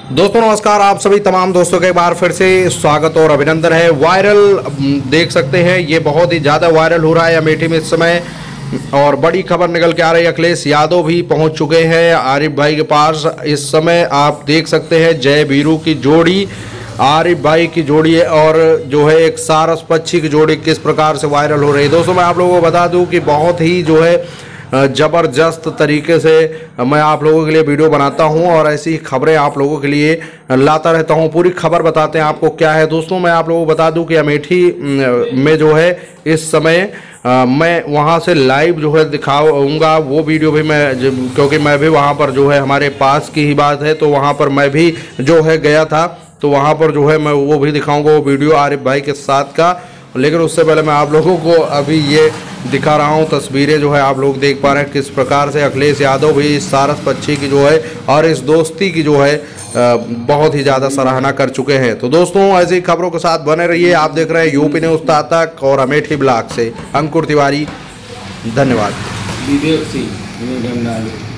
दोस्तों नमस्कार, आप सभी तमाम दोस्तों का एक बार फिर से स्वागत और अभिनंदन है। वायरल देख सकते हैं, ये बहुत ही ज़्यादा वायरल हो रहा है अमेठी में इस समय और बड़ी खबर निकल के आ रही है। अखिलेश यादव भी पहुंच चुके हैं आरिफ भाई के पास। इस समय आप देख सकते हैं जय वीरू की जोड़ी, आरिफ भाई की जोड़ी है और जो है एक सारस पक्षी की जोड़ी किस प्रकार से वायरल हो रही है। दोस्तों मैं आप लोगों को बता दूं कि बहुत ही जो है ज़बरदस्त तरीके से मैं आप लोगों के लिए वीडियो बनाता हूं और ऐसी खबरें आप लोगों के लिए लाता रहता हूं। पूरी खबर बताते हैं आपको क्या है। दोस्तों मैं आप लोगों को बता दूं कि अमेठी में जो है इस समय मैं वहां से लाइव जो है दिखाऊंगा वो वीडियो भी मैं, क्योंकि मैं भी वहां पर जो है हमारे पास की ही बात है, तो वहां पर मैं भी जो है गया था, तो वहां पर जो है मैं वो भी दिखाऊंगा वो वीडियो आरिफ भाई के साथ का। लेकिन उससे पहले मैं आप लोगों को अभी ये दिखा रहा हूँ तस्वीरें जो है आप लोग देख पा रहे हैं किस प्रकार से अखिलेश यादव भी इस सारस पक्षी की जो है और इस दोस्ती की जो है बहुत ही ज़्यादा सराहना कर चुके हैं। तो दोस्तों ऐसी खबरों के साथ बने रहिए। आप देख रहे हैं यूपी न्यूज़ तातक और अमेठी ब्लॉक से अंकुर तिवारी। धन्यवाद।